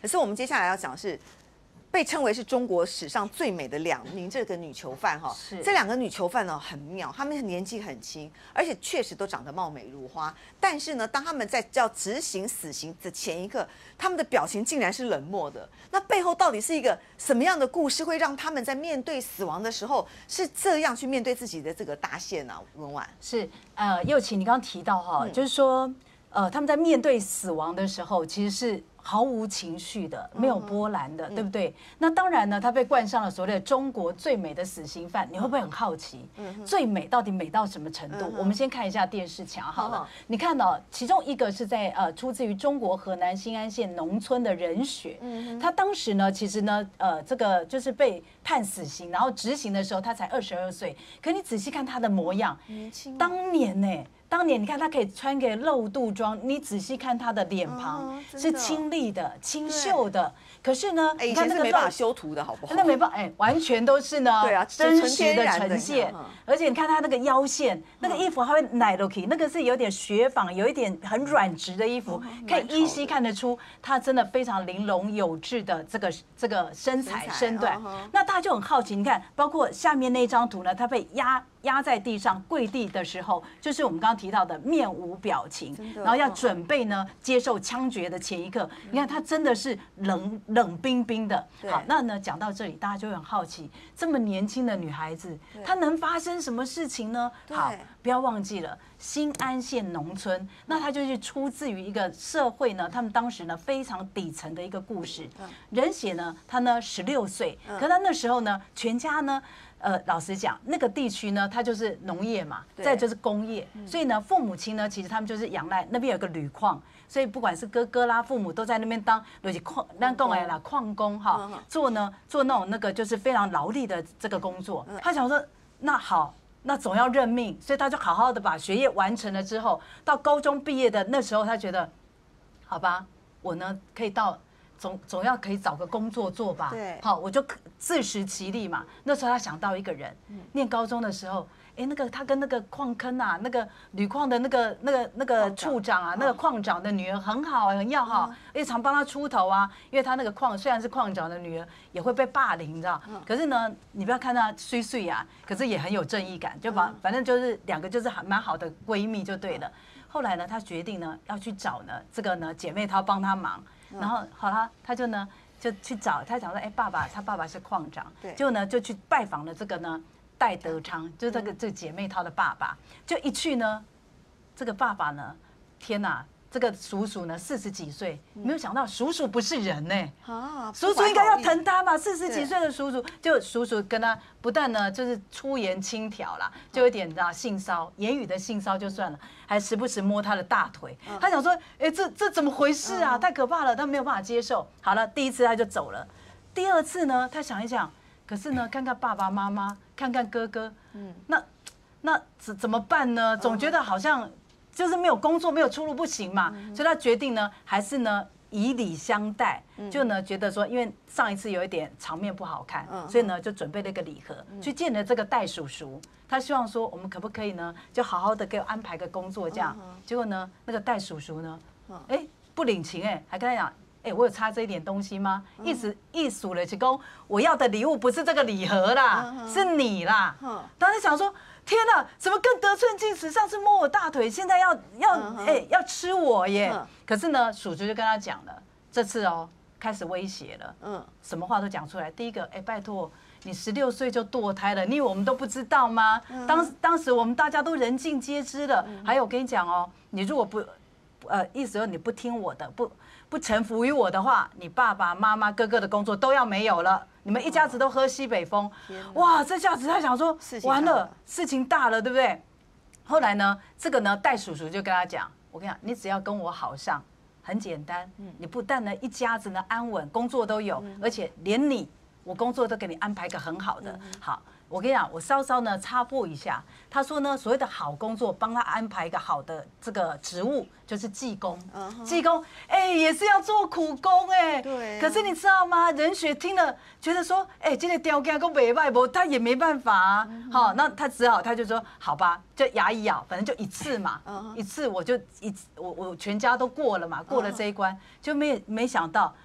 可是我们接下来要讲的是。被称为是中国史上最美的2名这个女囚犯哈，这2个女囚犯呢很妙，她们年纪很轻，而且确实都长得貌美如花。但是呢，当她们在要执行死刑的前一刻，她们的表情竟然是冷漠的。那背后到底是一个什么样的故事，会让她们在面对死亡的时候是这样去面对自己的这个大限啊？文婉是佑琪，你刚刚提到哈，就是说他们在面对死亡的时候，其实是毫无情绪的，没有波澜的，对不对？那当然呢，他被冠上了所谓的中国最美的死刑犯，你会不会很好奇，最美到底美到什么程度？我们先看一下电视墙好了，你看到其中一个是在出自于中国河南新安县农村的任雪，他当时呢，其实呢，这个就是被判死刑，然后执行的时候他才22岁，可你仔细看他的模样， 年轻， 当年呢。当年你看他可以穿个露肚装，你仔细看他的脸庞是清丽的、清秀的。可是呢， 以前是没办法修图的，好不好？ 那没办法，完全都是呢， 对啊， 真实的呈现。而且你看他那个腰线，那个衣服还会奶落去，那个是有点雪纺，有一点很软直的衣服，可以依稀看得出他真的非常玲珑有致的这个身材身段。那大家就很好奇，你看，包括下面那张图呢，他被压在地上跪地的时候，就是我们刚刚提到的面无表情，然后要准备呢接受枪决的前一刻，你看他真的是冷冰冰的。好，那呢讲到这里，大家就很好奇，这么年轻的女孩子，她能发生什么事情呢？好，不要忘记了新安县农村，那它就是出自于一个社会呢，他们当时呢非常底层的一个故事。任雪呢，她呢16岁，可她那时候呢，全家呢。老实讲，那个地区呢，它就是农业嘛，再就是工业，所以呢，父母亲呢，其实他们就是仰赖那边有个铝矿，所以不管是哥哥啦，父母都在那边当就是矿工哈，做那种那个就是非常劳力的这个工作。他想说，那好，那总要认命，所以他就好好的把学业完成了之后，到高中毕业的那时候，他觉得，好吧，我呢可以到。总要可以找个工作做吧， 对， 好，我就自食其力嘛。那时候他想到一个人，念高中的时候，那个他跟那个矿坑啊，那个铝矿的那个处长啊，那个矿长的女儿很好很要好，而且常帮他出头啊。因为他那个矿虽然是矿长的女儿，也会被霸凌，你知道？可是呢，你不要看她碎碎啊，可是也很有正义感，就反正就是2个就是蛮好的闺蜜就对了。后来呢，她决定呢要去找呢这个呢姐妹淘帮她忙。然后好了，他就去找，他想说，爸爸，他爸爸是矿长，结果呢就去拜访了这个呢戴德昌，就是这个姐妹淘的爸爸。就一去呢，这个爸爸呢，天哪，这个叔叔呢40几岁，没有想到叔叔不是人呢，叔叔应该要疼他嘛，40几岁的叔叔，就叔叔跟他不但呢就是出言轻佻啦，就有点性骚言语的性骚就算了，还时不时摸他的大腿。他想说，这怎么回事啊？太可怕了，他没有办法接受。好了，第1次他就走了，第2次呢，他想一想，可是呢，看看爸爸妈妈，看看哥哥，那怎么办呢？总觉得好像。就是没有工作，没有出路不行嘛，所以他决定呢，还是呢以礼相待，就呢觉得说，因为上一次有一点场面不好看，所以呢就准备了一个礼盒，去见了这个戴叔叔。他希望说，我们可不可以呢，就好好的给我安排个工作这样。结果呢，那个戴叔叔呢，不领情还跟他讲，我有差这一点东西吗？意思了，就讲我要的礼物不是这个礼盒啦，是你啦。当时想说。天哪，怎么更得寸进尺？上次摸我大腿，现在要吃我耶！可是呢，叔叔就跟他讲了，这次开始威胁了，什么话都讲出来。第一个，拜托你16岁就堕胎了，你以为我们都不知道吗？当时我们大家都人尽皆知了。还有我跟你讲你如果不意思说你不听我的，不臣服于我的话，你爸爸妈妈哥哥的工作都要没有了。你们一家子都喝西北风，哇！这下子他想说，完了，事情大了，对不对？后来呢，这个呢，戴叔叔就跟他讲，我跟你讲，你只要跟我好上，很简单，你不但呢一家子呢安稳，工作都有，而且连我工作都给你安排个很好的，好。我跟你讲，我稍稍呢插播一下。他说呢，所谓的好工作，帮他安排一个好的这个职务，就是技工。技工，也是要做苦工对。 可是你知道吗？任雪听了，觉得说，这个条件都没办法，他也没办法啊。好，那他只好他就说，好吧，就牙一咬，反正就1次嘛，一次我就我全家都过了嘛，过了这一关，就没想到。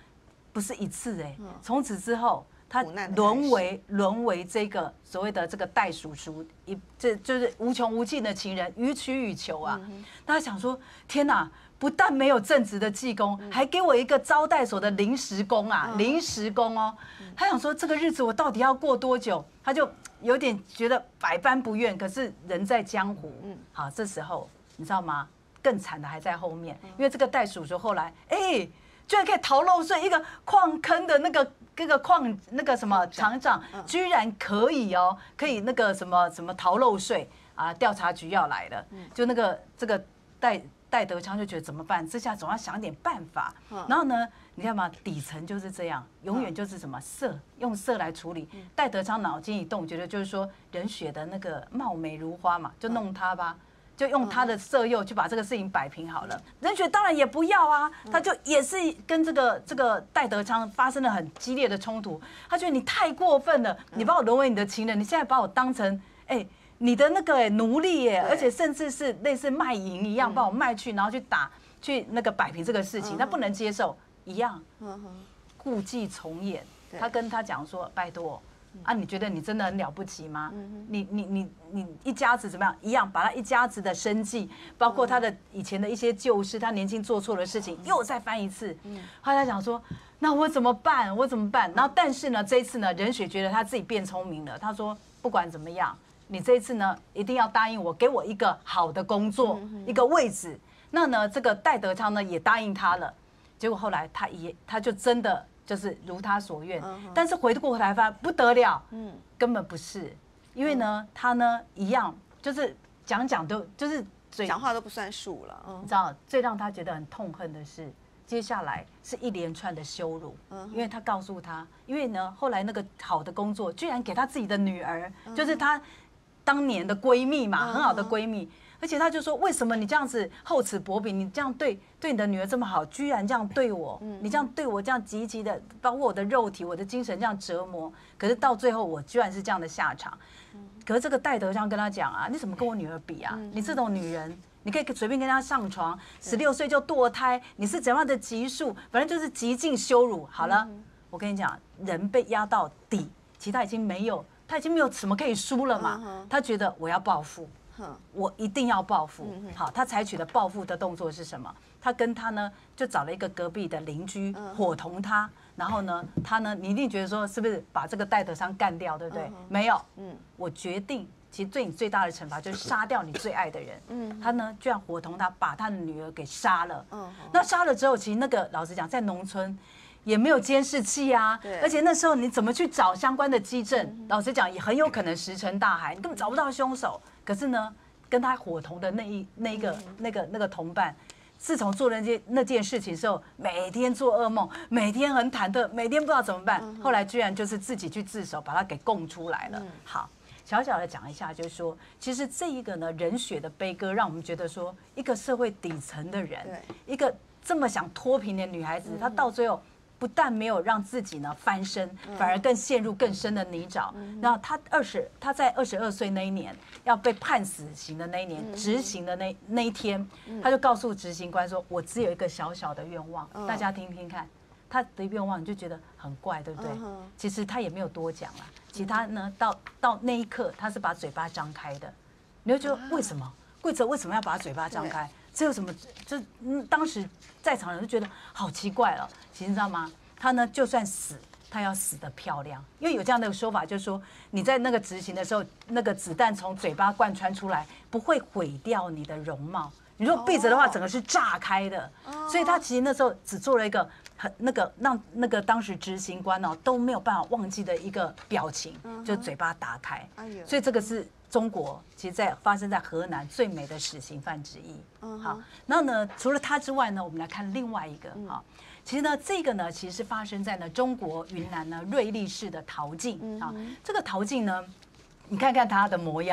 不是一次哎，从此之后。他沦为这个所谓的这个袋鼠叔，这就是无穷无尽的情人，予取予求啊。他想说，天哪，不但没有正职的技工，还给我一个招待所的临时工啊，临时工哦。他想说，这个日子我到底要过多久？他就有点觉得百般不愿，可是人在江湖。好，这时候你知道吗？更惨的还在后面，因为这个袋鼠叔后来，居然可以逃漏税，一个矿坑的那个矿那个什么厂长，居然可以哦，可以那个什么逃漏税啊，调查局要来了，就这个戴德昌就觉得怎么办？这下总要想点办法。然后呢，你看嘛，底层就是这样，永远就是什么用色来处理。戴德昌脑筋一动，觉得就是说任雪的那个貌美如花嘛，就弄他吧。就用他的色诱去把这个事情摆平好了。任雪当然也不要啊，他就也是跟这个戴德昌发生了很激烈的冲突。他觉得你太过分了，你把我沦为你的情人，你现在把我当成你的那个奴隶耶，而且甚至是类似卖淫一样，把我卖去，然后去那个摆平这个事情，他不能接受，一样故伎重演。他跟他讲说，拜托。你觉得你真的很了不起吗？你一家子怎么样？一样把他一家子的生计，包括他的以前的一些旧事，他年轻做错的事情，又再翻一次。后来想说，那我怎么办？我怎么办？然后但是呢，这一次呢，任雪觉得他自己变聪明了。他说，不管怎么样，你这一次呢，一定要答应我，给我一个好的工作，一个位置。那呢，这个戴德昌呢也答应他了。结果后来他就真的。就是如他所愿，但是回过头来发现不得了，根本不是，因为呢，他呢一样，就是讲都就是讲话都不算数了， 你知道，最让他觉得很痛恨的是，接下来是一连串的羞辱，因为他告诉他，因为呢，后来那个好的工作居然给他自己的女儿，就是他当年的闺蜜嘛，很好的闺蜜。而且他就说，为什么你这样子厚此薄彼，你这样对你的女儿这么好，居然这样对我，你这样对我这样极其的，包括我的肉体、我的精神这样折磨，可是到最后我居然是这样的下场。可是这个戴德昌跟他讲啊，你怎么跟我女儿比啊？你这种女人，你可以随便跟她上床，16岁就堕胎，你是怎样的级数？反正就是极尽羞辱。好了，我跟你讲，人被压到底，其实他已经没有什么可以输了嘛。他觉得我要报复。我一定要报复。好，他采取的报复的动作是什么？他跟他呢就找了一个隔壁的邻居伙同他，然后呢，他呢，你一定觉得说是不是把这个戴德昌干掉，对不对？没有，我决定，其实对你最大的惩罚就是杀掉你最爱的人。他呢居然伙同他把他的女儿给杀了。那杀了之后，其实那个老实讲，在农村。也没有监视器啊，而且那时候你怎么去找相关的基证？老实讲，也很有可能石沉大海，你根本找不到凶手。可是呢，跟他伙同的那个同伴，自从做了那件事情之后，每天做噩梦，每天很忐忑，每天不知道怎么办。后来居然就是自己去自首，把他给供出来了。好，小小的讲一下，就是说，其实这一个呢，任雪的悲歌，让我们觉得说，一个社会底层的人，一个这么想脱贫的女孩子，她到最后。不但没有让自己呢翻身，反而更陷入更深的泥沼。然后他在22岁那一年要被判死刑的那一年，执行的那一天，他就告诉执行官说：“我只有一个小小的愿望，大家听听看。”他的愿望你就觉得很怪，对不对？其实他也没有多讲啦。其实他呢，到那一刻，他是把嘴巴张开的。你会觉得为什么？贵泽为什么要把嘴巴张开？这有什么？就当时在场人就觉得好奇怪了。其实你知道吗？他呢，就算死，他要死得漂亮，因为有这样的说法，就是说你在那个执行的时候，那个子弹从嘴巴贯穿出来，不会毁掉你的容貌。你如果闭着的话，整个是炸开的。所以他其实那时候只做了一个让那个当时执行官哦都没有办法忘记的一个表情，就嘴巴打开。所以这个是。中国其实发生在河南最美的死刑犯之一。好，然后呢，除了他之外呢，我们来看另外一个。好，其实呢，这个呢，其实是发生在呢中国云南呢瑞丽市的陶静。啊，这个陶静呢，你看看他的模样，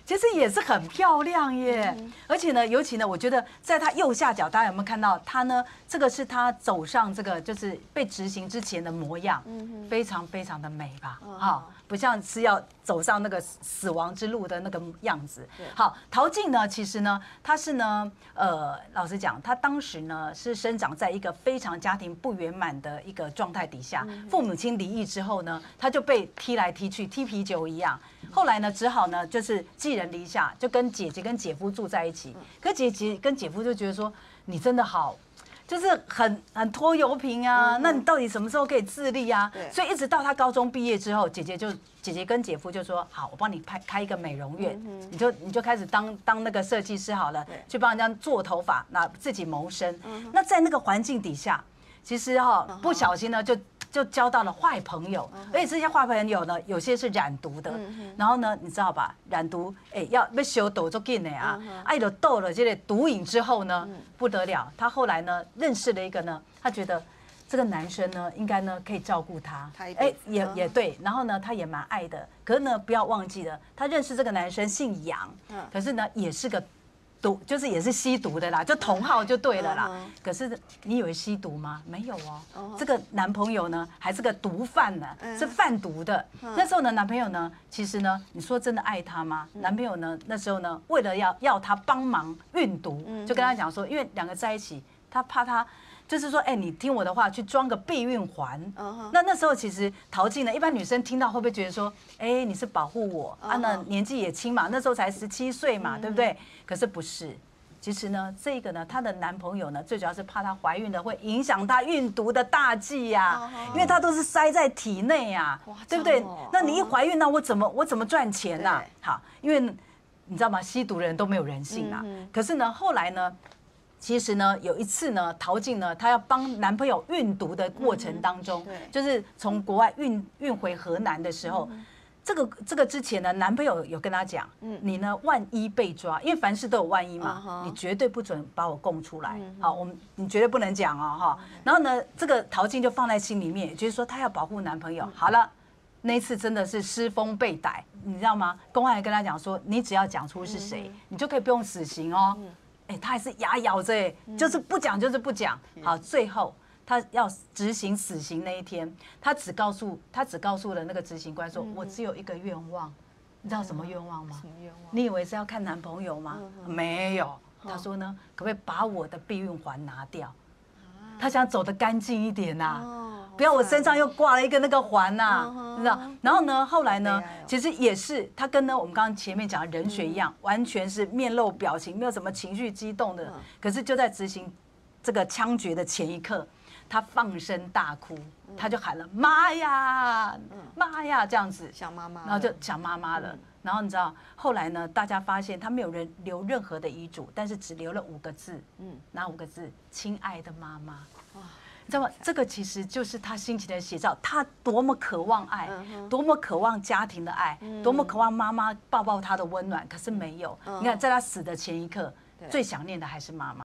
其实也是很漂亮耶。而且呢，尤其呢，我觉得在他右下角，大家有没有看到他呢？这个是他走上这个就是被执行之前的模样，非常非常的美吧？好，不像是要走上那个死亡之路的那个样子。好，陶静呢，其实呢，他是呢，老实讲，他当时呢是生长在一个非常家庭不圆满的一个状态底下，父母亲离异之后呢，他就被踢来踢去，踢啤酒一样。后来呢，只好呢就是寄人篱下，就跟姐姐跟姐夫住在一起。可姐姐跟姐夫就觉得说，你真的好。就是很拖油瓶啊，那你到底什么时候可以自立啊？所以一直到他高中毕业之后，姐姐跟姐夫就说好，我帮你开一个美容院，你就开始当那个设计师好了，去帮人家做头发，那自己谋生。那在那个环境底下，其实不小心呢就交到了坏朋友，而且这些坏朋友呢，有些是染毒的。然后呢，你知道吧？染毒，要修斗就紧的啊！就斗了这个毒瘾之后呢，不得了。他后来呢，认识了一个呢，他觉得这个男生呢，应该呢可以照顾他。也对。然后呢，他也蛮爱的。可是呢，不要忘记了，他认识这个男生姓杨，可是呢，也是个。就是也是吸毒的啦，就同号就对了啦。可是你以为吸毒吗？没有哦。这个男朋友呢，还是个毒贩呢，是贩毒的。那时候呢，男朋友呢，其实呢，你说真的爱他吗？男朋友呢，那时候呢，为了要他帮忙运毒，就跟他讲说，因为两个在一起，他怕他。就是说，你听我的话，去装个避孕环。那时候其实陶静呢，一般女生听到会不会觉得说，你是保护我啊？那年纪也轻嘛，那时候才17岁嘛，对不对？可是不是，其实呢，这个呢，她的男朋友呢，最主要是怕她怀孕了会影响她运毒的大计呀，因为她都是塞在体内呀，对不对？那你一怀孕，那我怎么赚钱呐？好，因为你知道吗？吸毒的人都没有人性啊。可是呢，后来呢？其实呢，有一次呢，陶静呢，她要帮男朋友运毒的过程当中，就是从国外运回河南的时候，这个之前呢，男朋友有跟她讲，你呢万一被抓，因为凡事都有万一嘛，你绝对不准把我供出来，好，你绝对不能讲哦哈。然后呢，这个陶静就放在心里面，也就是说她要保护男朋友。好了，那一次真的是失风被逮，你知道吗？公安还跟她讲说，你只要讲出是谁，你就可以不用死刑哦。他还是牙咬着，就是不讲，就是不讲。好，最后他要执行死刑那一天，他只告诉了那个执行官说：“我只有一个愿望，你知道什么愿望吗？什么愿望？你以为是要看男朋友吗？没有。他说呢，可不可以把我的避孕环拿掉？他想走得干净一点呐。”不要我身上又挂了一个那个环呐，你知道？然后呢，后来呢，其实也是他跟呢我们刚刚前面讲的人血一样，完全是面露表情，没有什么情绪激动的。可是就在执行这个枪决的前一刻，他放声大哭，他就喊了妈呀，妈呀这样子， 想妈妈， 然后就想妈妈了。然后你知道，后来呢，大家发现他没有留任何的遗嘱，但是只留了5个字，哪5个字？亲爱的妈妈。你知道吗？这个其实就是他心情的写照。他多么渴望爱，多么渴望家庭的爱，多么渴望妈妈抱抱他的温暖，可是没有。你看，在他死的前一刻，最想念的还是妈妈。